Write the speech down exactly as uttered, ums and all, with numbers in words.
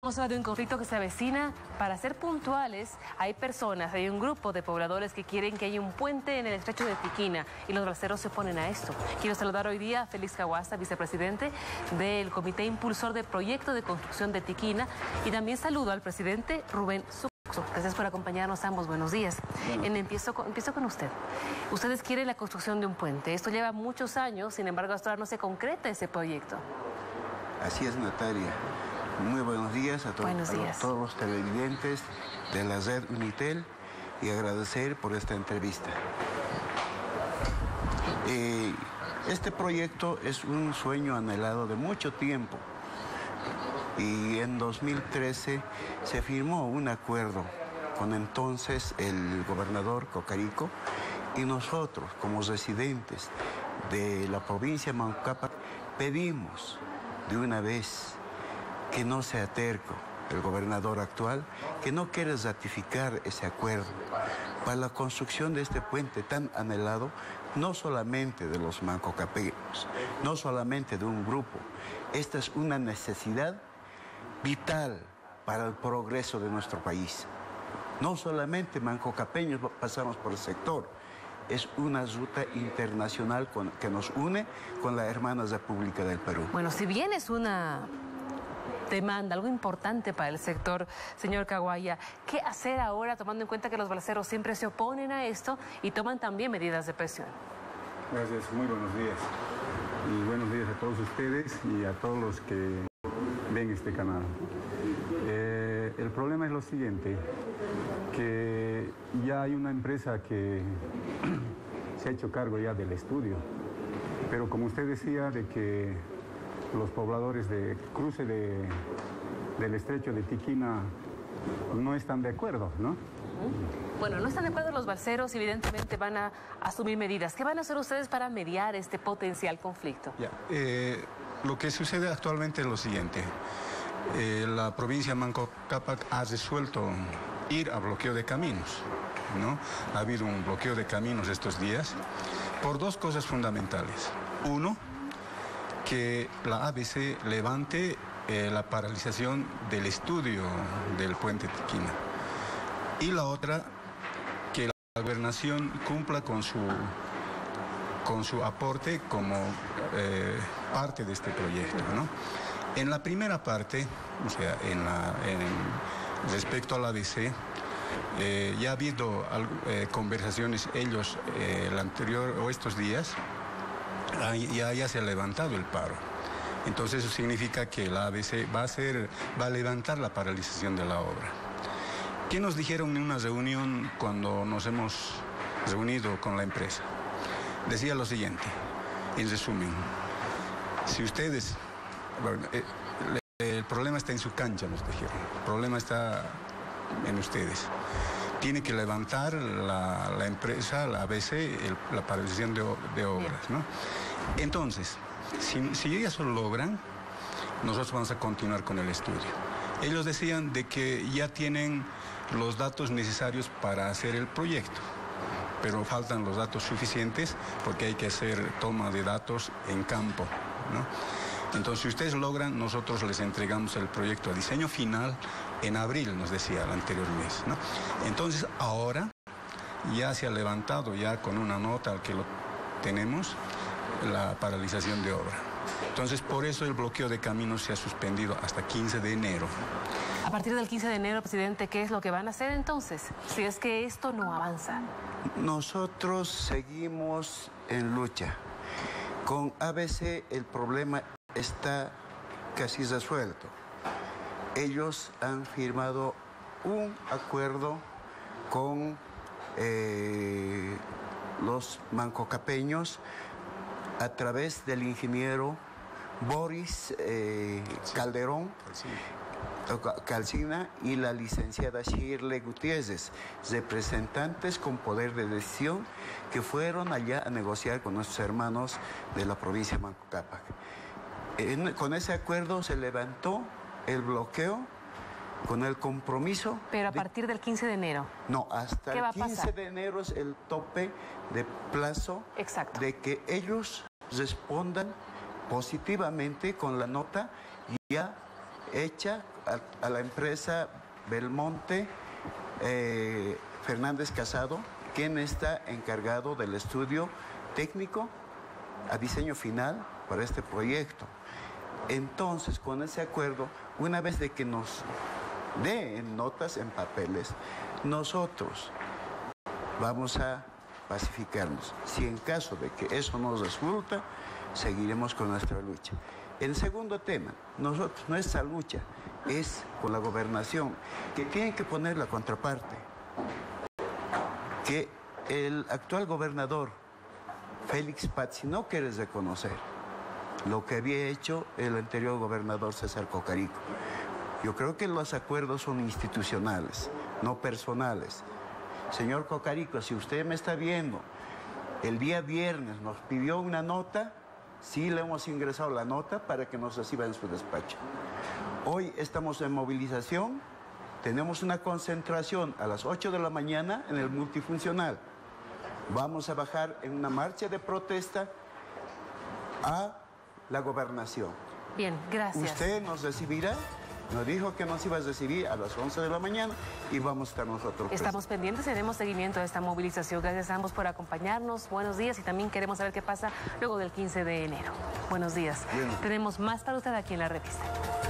Vamos a hablar de un conflicto que se avecina. Para ser puntuales, hay personas, hay un grupo de pobladores que quieren que haya un puente en el estrecho de Tiquina y los balseros se oponen a esto. Quiero saludar hoy día a Félix Cawasa, vicepresidente del Comité Impulsor del Proyecto de Construcción de Tiquina, y también saludo al presidente Rubén Sucso. Gracias por acompañarnos ambos. Buenos días. Bueno. En, empiezo, con, empiezo con usted. Ustedes quieren la construcción de un puente. Esto lleva muchos años, sin embargo, hasta ahora no se concreta ese proyecto. Así es, Natalia. Muy buenos días a, to buenos días. a todos los televidentes de la red Unitel y agradecer por esta entrevista. Eh, este proyecto es un sueño anhelado de mucho tiempo y en dos mil trece se firmó un acuerdo con entonces el gobernador Cocarico y nosotros como residentes de la provincia de Manco Cápac pedimos de una vez que no sea terco el gobernador actual, que no quiere ratificar ese acuerdo para la construcción de este puente tan anhelado, no solamente de los mancocapeños, no solamente de un grupo. Esta es una necesidad vital para el progreso de nuestro país. No solamente mancocapeños pasamos por el sector, es una ruta internacional con, que nos une con la hermana República del Perú. Bueno, si bien es una demanda, algo importante para el sector, señor Cawaya, ¿qué hacer ahora tomando en cuenta que los balseros siempre se oponen a esto y toman también medidas de presión? Gracias, muy buenos días. Y buenos días a todos ustedes y a todos los que ven este canal. Eh, el problema es lo siguiente, que ya hay una empresa que se ha hecho cargo ya del estudio, pero como usted decía de que los pobladores de cruce de, del estrecho de Tiquina no están de acuerdo, ¿no? Bueno, no están de acuerdo los balseros, evidentemente van a asumir medidas. ¿Qué van a hacer ustedes para mediar este potencial conflicto? Ya, eh, lo que sucede actualmente es lo siguiente. Eh, la provincia de Manco Cápac ha resuelto ir a bloqueo de caminos, ¿no? Ha habido un bloqueo de caminos estos días por dos cosas fundamentales. Uno, que la A B C levante eh, la paralización del estudio del puente Tiquina. Y la otra, que la gobernación cumpla con su, con su aporte como eh, parte de este proyecto, ¿no? En la primera parte, o sea, en la, en, respecto a la A B C, eh, ya ha habido eh, conversaciones ellos eh, el anterior o estos días. Ya, ya se ha levantado el paro. Entonces eso significa que la A B C va a, hacer, va a levantar la paralización de la obra. ¿Qué nos dijeron en una reunión cuando nos hemos reunido con la empresa? Decía lo siguiente, en resumen, si ustedes, bueno, eh, el problema está en su cancha, nos dijeron, el problema está en ustedes. Tiene que levantar la, la empresa, la A B C, el, la paralización de, de obras, ¿no? Entonces, si, si ellas lo logran, nosotros vamos a continuar con el estudio. Ellos decían de que ya tienen los datos necesarios para hacer el proyecto, pero faltan los datos suficientes porque hay que hacer toma de datos en campo, ¿no? Entonces, si ustedes logran, nosotros les entregamos el proyecto a diseño final en abril, nos decía el anterior mes, ¿no? Entonces, ahora ya se ha levantado, ya con una nota al que lo tenemos, la paralización de obra. Entonces, por eso el bloqueo de caminos se ha suspendido hasta quince de enero. A partir del quince de enero, presidente, ¿qué es lo que van a hacer entonces? Si es que esto no avanza. Nosotros seguimos en lucha. Con A B C el problema está casi resuelto. Ellos han firmado un acuerdo con eh, los mancocapeños a través del ingeniero Boris eh, Calderón Calcina y la licenciada Shirley Gutiérrez, representantes con poder de decisión que fueron allá a negociar con nuestros hermanos de la provincia de Manco Cápac. En, con ese acuerdo se levantó el bloqueo con el compromiso... Pero a de, partir del quince de enero. No, hasta el quince de enero es el tope de plazo. Exacto. De que ellos respondan positivamente con la nota y ya hecha a, a la empresa Belmonte eh, Fernández Casado, quien está encargado del estudio técnico a diseño final para este proyecto. Entonces, con ese acuerdo, una vez de que nos dé en notas, en papeles, nosotros vamos a pacificarnos. Si en caso de que eso no resulta, seguiremos con nuestra lucha. El segundo tema, nosotros, nuestra lucha es con la gobernación, que tiene que poner la contraparte. Que el actual gobernador, Félix Pazzi, no quiere reconocer lo que había hecho el anterior gobernador César Cocarico. Yo creo que los acuerdos son institucionales, no personales. Señor Cocarico, si usted me está viendo, el día viernes nos pidió una nota, sí le hemos ingresado la nota para que nos reciba en su despacho. Hoy estamos en movilización, tenemos una concentración a las ocho de la mañana en el multifuncional. Vamos a bajar en una marcha de protesta a la gobernación. Bien, gracias. Usted nos recibirá, nos dijo que nos iba a recibir a las once de la mañana y vamos a estar nosotros. Estamos pendientes y haremos seguimiento a esta movilización. Gracias a ambos por acompañarnos. Buenos días y también queremos saber qué pasa luego del quince de enero. Buenos días. Bien. Tenemos más para usted aquí en La Revista.